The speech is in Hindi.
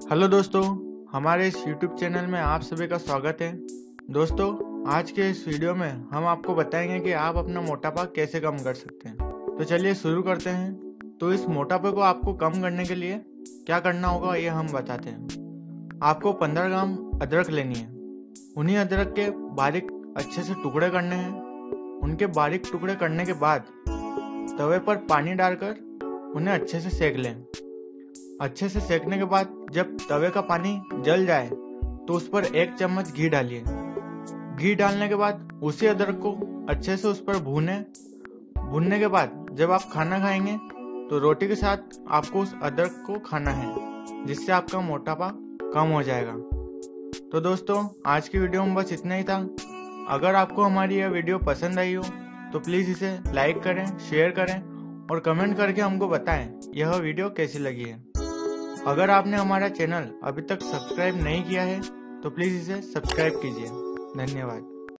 हेलो दोस्तों, हमारे इस YouTube चैनल में आप सभी का स्वागत है। दोस्तों, आज के इस वीडियो में हम आपको बताएंगे कि आप अपना मोटापा कैसे कम कर सकते हैं। तो चलिए शुरू करते हैं। तो इस मोटापे को आपको कम करने के लिए क्या करना होगा ये हम बताते हैं। आपको 15 ग्राम अदरक लेनी है। उन्हीं अदरक के बारीक अच्छे से टुकड़े करने हैं। उनके बारीक टुकड़े करने के बाद तवे पर पानी डालकर उन्हें अच्छे से सेक लें। अच्छे से सेकने के बाद जब तवे का पानी जल जाए तो उस पर 1 चम्मच घी डालिए। घी डालने के बाद उसी अदरक को अच्छे से उस पर भूनने के बाद जब आप खाना खाएंगे तो रोटी के साथ आपको उस अदरक को खाना है, जिससे आपका मोटापा कम हो जाएगा। तो दोस्तों, आज की वीडियो में बस इतना ही था। अगर आपको हमारी यह वीडियो पसंद आई हो तो प्लीज़ इसे लाइक करें, शेयर करें और कमेंट करके हमको बताएं यह वीडियो कैसी लगी है। अगर आपने हमारा चैनल अभी तक सब्सक्राइब नहीं किया है तो प्लीज़ इसे सब्सक्राइब कीजिए। धन्यवाद।